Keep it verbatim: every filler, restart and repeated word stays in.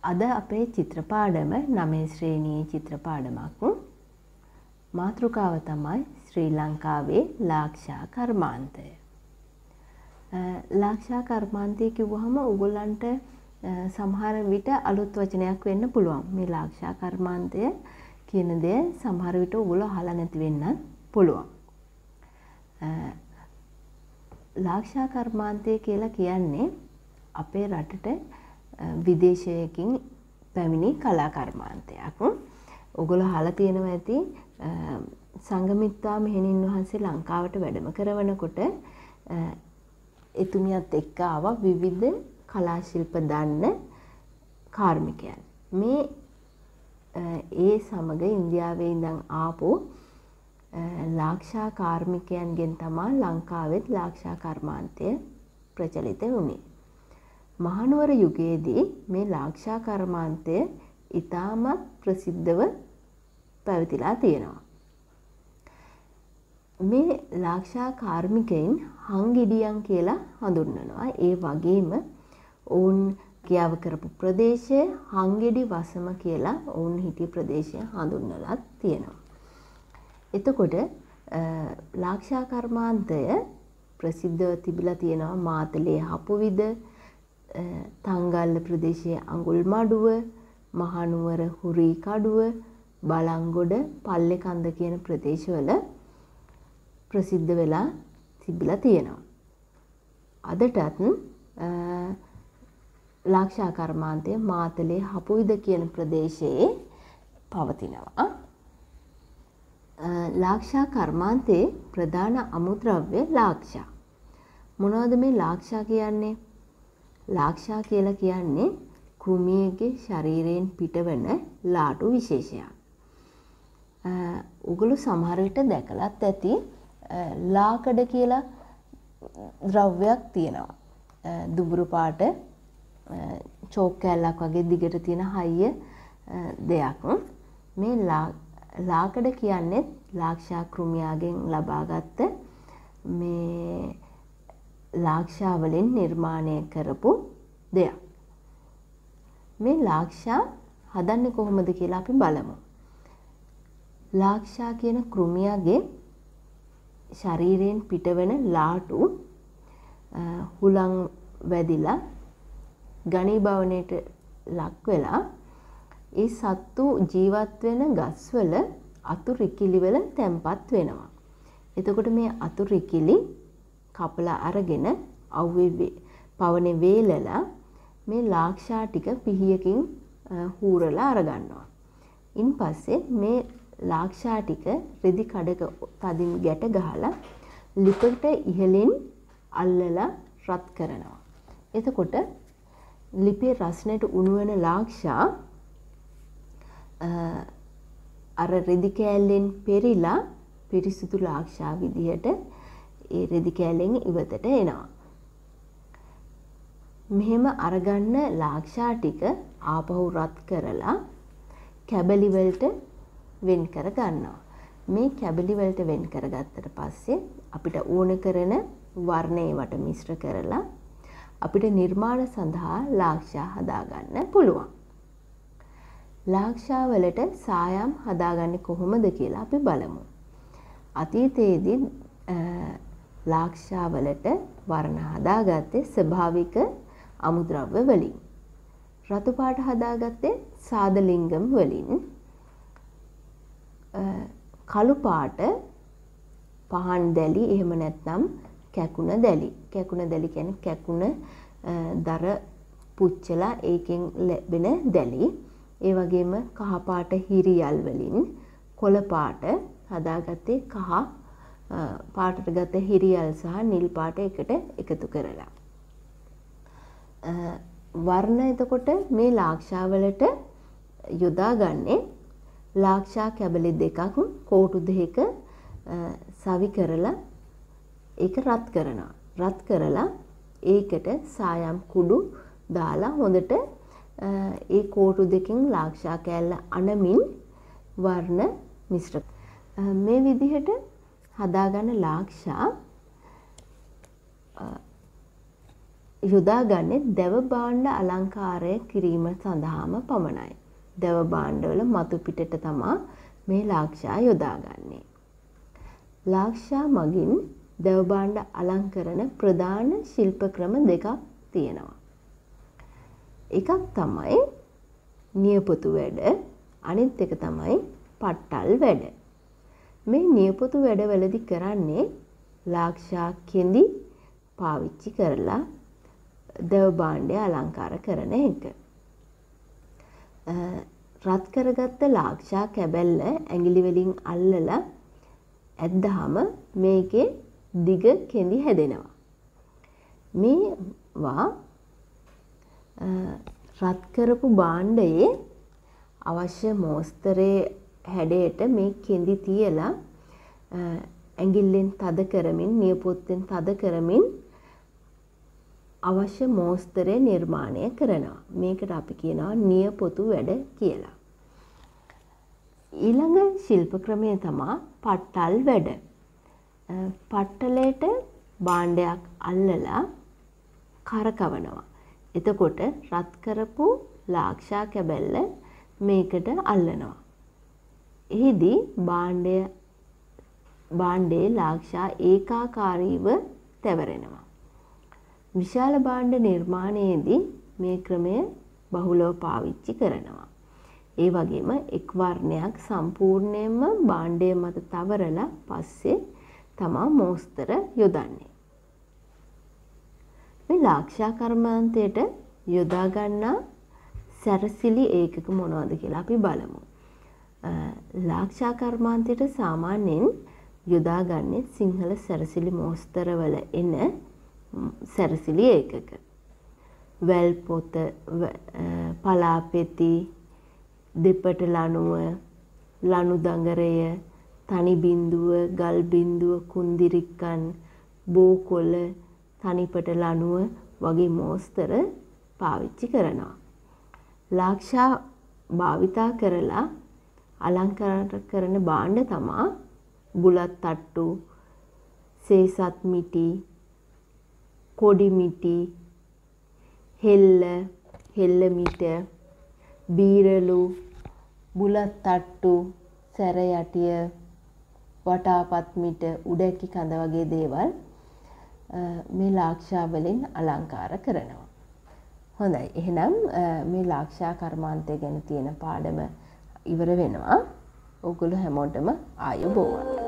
අද අපේ චිත්‍රපාඩම නවය ශ්‍රේණියේ චිත්‍රපාඩමක්. මාතෘකාව තමයි ශ්‍රී ලංකාවේ ලාක්ෂා කර්මාන්තය. ලාක්ෂා කර්මාන්තය කිව්වහම ඔයගොල්ලන්ට සමහර විට අලුත් වචනයක් වෙන්න පුළුවන්. මේ ලාක්ෂා කර්මාන්තය කියන දේ සමහර විට ඔයගොල්ලෝ අහලා නැති වෙන්නත් පුළුවන්. ලාක්ෂා කර්මාන්තය කියලා කියන්නේ අපේ රටට විදේශයකින් පැමිණි කලා කර්මාන්තයක්. ඔයගොල්ලෝ අහලා තියෙනවා ඇති සංඝමිත්තා මෙහෙණින් වහන්සේ ලංකාවට වැඩම කරවනකොට එතුමියත් එක්ක ආවා විවිධ කලා ශිල්ප දන්න කාර්මිකයන්. මේ ඒ සමග ඉන්දියාවේ ඉඳන් ආපු ලාක්ෂා කාර්මිකයන්ගෙන් තමයි ලංකාවෙත් ලාක්ෂා කර්මාන්තය ප්‍රචලිත වුණේ. මහනුවර යුගයේදී මේ ලාක්ෂා කර්මාන්තය ඉතාමත් ප්‍රසිද්ධව පැවතිලා තියෙනවා. මේ ලාක්ෂා කාර්මිකයින් හංගෙඩියන් කියලා හඳුන්වනවා. ඒ වගේම ඔවුන් ක්‍රියාව කරපු ප්‍රදේශය හංගෙඩි වසම කියලා ඔවුන් හිටිය ප්‍රදේශය හඳුන්වලා තියෙනවා. එතකොට ලාක්ෂා කර්මාන්තය ප්‍රසිද්ධව තිබිලා තියෙනවා මාතලේ හපුවිද, තංගල්ල ප්‍රදේශයේ අඟුල්මඩුව, මහනුවර හුරීකඩුව, බලංගොඩ, පල්ලේකන්ද කියන ප්‍රදේශවල ප්‍රසිද්ධ වෙලා තිබිලා තියෙනවා. අදටත් ලාක්ෂා කර්මාන්තය මාතලේ හපුවිද කියන ප්‍රදේශයේ පවතිනවා. ලාක්ෂා කර්මාන්තයේ ප්‍රධාන අමුද්‍රව්‍ය ලාක්ෂා. මොනවද මේ ලාක්ෂා කියන්නේ? ලාක්ෂා කියලා කියන්නේ කෘමියගේ ශරීරයෙන් පිටවන ලාටු විශේෂයක්. ඔගොල්ලෝ සමහර විට දැකලත් ඇති ලාකඩ කියලා ද්‍රව්‍යයක් තියෙනවා. දුඹුරු පාට චෝක් කැල්ලක් වගේ දිගට තියෙන හයිය දෙයක්. මේ ලාකඩ කියන්නේ ලාක්ෂා කෘමියාගෙන් ලබාගත් මේ ලාක්ෂා වලින් නිර්මාණය කරපු දෙයක්. මේ ලාක්ෂා හදන්නේ කොහොමද කියලා අපි බලමු. ලාක්ෂා කියන කෘමියාගේ ශරීරයෙන් පිටවෙන ලාටු හුලං වැදිලා ඝනීභවණයට ලක් වෙලා ඒ සත්තු ජීවත් වෙන ගස්වල අතු රිකිලි වල තැම්පත් වෙනවා. එතකොට මේ අතු රිකිලි කපලා අරගෙන අවුවේ පවනේ වේලලා මේ ලාක්ෂා ටික පිහියකින් හූරලා අරගන්නවා. ඉන් පස්සේ මේ ලාක්ෂා ටික රෙදි කඩක තදින් ගැට ගහලා ලිපට ඉහළින් අල්ලලා රත් කරනවා. එතකොට ලිපේ රස්නයට උණු වෙන ලාක්ෂා අර රෙදි කෑල්ලෙන් පෙරිලා පිරිසිදු ලාක්ෂා විදිහට ඒ රෙදි කෑල්ලෙන් ඉවතට එනවා. මෙහෙම අරගන්න ලාක්ෂා ටික ආපහු රත් කරලා කැබලි වලට වෙන් කර ගන්නවා. මේ කැබලි වලට වෙන් කරගත්තට පස්සේ අපිට ඕන කරන වර්ණයකට මිශ්‍ර කරලා අපිට නිර්මාණ සඳහා ලාක්ෂා හදාගන්න පුළුවන්. ලාක්ෂා වලට සායම් හදාගන්නේ කොහොමද කියලා අපි බලමු. අතීතයේදී ලාක්ෂා වලට වර්ණ හදාගත්තේ ස්වභාවික අමුද්‍රව්‍ය වලින්. රතු පාට හදාගත්තේ සාදලිංගම් වලින්. කළු පාට පහන් දැලි එහෙම නැත්නම් කැකුණ දැලි. කැකුණ දැලි කියන්නේ කැකුණ දර පුච්චලා ඒකෙන් ලැබෙන දැලි. ඒ වගේම කහ පාට හිරියල් වලින්, කොළ පාට හදාගත්තේ කහ පාටට ගත හිරියල් සහ නිල් පාට එකට එකතු කරලා. වර්ණ එතකොට මේ ලාක්ෂා වලට යොදාගන්නේ ලාක්ෂා කැබලි දෙකක් කෝටු දෙකක සවි කරලා ඒක රත් කරනවා. රත් කරලා ඒකට සායම් කුඩු දාලා හොඳට ඒ කෝටු දෙකෙන් ලාක්ෂා කෑල්ල අනමින් වර්ණ මිශ්‍ර. මේ විදිහට හදාගන්න ලාක්ෂා යොදාගන්නේ දැව භාණ්ඩ අලංකාරය කිරීම සඳහාම පමණයි. දැව භාණ්ඩවල මතු පිටට තමා මේ ලාක්ෂා යොදාගන්නේ. ලාක්ෂා මගින් දැව භාණ්ඩ අලංකරන ප්‍රධාන ශිල්ප ක්‍රම දෙකක් තියෙනවා. එකක් තමයි නියපොතු වැඩ, අනිත් එක තමයි පට්ටල් වැඩ. මේ නියපොතු වැඩවලදී කරන්නේ ලාක්ෂා කෙඳි පාවිච්චි කරලා දැව භාණ්ඩය අලංකාර කරන එක. රත් කරගත්ත ලාක්ෂා කැබැල්ල ඇඟිලි වලින් අල්ලලා ඇද්දාම මේකේ දිග කෙඳි හැදෙනවා. මේවා රත් කරපු භාණ්ඩයේ අවශ්‍ය මෝස්තරයේ හැඩයට මේ කෙඳි තියලා ඇඟිල්ලෙන් තද කරමින් නියපොත්තෙන් තද කරමින් අවශ්‍ය මෝස්තරය නිර්මාණය කරනවා. මේකට අපි කියනවා නියපොතු වැඩ කියලා. ඊළඟ ශිල්ප ක්‍රමය තමයි පට්ටල් වැඩ. පට්ටලයට භාණ්ඩයක් අල්ලලා කරකවනවා. එතකොට රත් කරපු ලාක්ෂා කැබැල්ල මේකට අල්ලනවා. එහිදී භාණ්ඩය භාණ්ඩයේ ලාක්ෂා ඒකාකාරීව තැවරෙනවා. විශාල භාණ්ඩ නිර්මාණයේදී මේ ක්‍රමය බහුලව පාවිච්චි කරනවා. ඒ වගේම එක් වර්ණයක් සම්පූර්ණයෙන්ම භාණ්ඩය මත තවරලා පස්සේ තමා මෝස්තර යොදන්නේ. මේ ලාක්ෂා කර්මාන්තයට යොදා ගන්නා සැරසිලි ඒකක මොනවද කියලා අපි බලමු. ලාක්ෂා කර්මාන්තයට සාමාන්‍යයෙන් යොදාගන්නේ සිංහල සැරසිලි මෝස්තරවල එන සැරසිලි ඒකක. වැල් පොත, පලාපෙති, දෙපට ලණුව, ලණු දඟරය, තනි බිඳුව, ගල් බිඳුව, කුන්දිරික්කන්, බෝකොළ, තනිපට ලණුව වගේ මෝස්තර පාවිච්චි කරනවා. ලාක්ෂා භාවිතා කරලා අලංකාර කරන භාණ්ඩ තමා බුලත් තට්ටු, සේසත් මිටි, කොඩි මිටි, හෙල්ල, හෙල්ල මිට, බීරලු, බුලත් තට්ටු, සැර යටිය, වටාපත් මිට, උඩැක්කි කඳ වගේ දේවල් මේ ලාක්ෂා වලින් අලංකාර කරනවා. හොඳයි. එහෙනම් මේ ලාක්ෂා කර්මාන්තය ගැන තියෙන පාඩම ඉවර වෙනවා. ඔයගොල්ලෝ හැමෝටම ආයුබෝවන්.